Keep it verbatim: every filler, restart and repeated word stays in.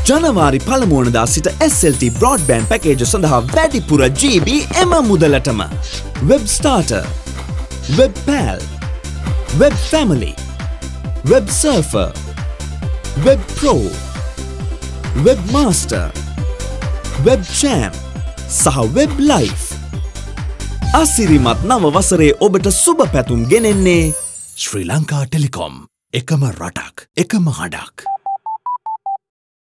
ජනවාරි පළමු වනදා සිට S L T broadband package සඳහා වැඩිපුර G B එම මුදලටම. Web Starter, Web Pal, Web Family, Web Surfer, Web Pro, Web Master, Web Champ සහ Web Life. අසිරිමත් නව වසරේ ඔබට සුබ පැතුම් ගෙනෙන්නේ ශ්‍රී ලංකා ටෙලිකොම්. එකම රටක්, එකම හඬක්.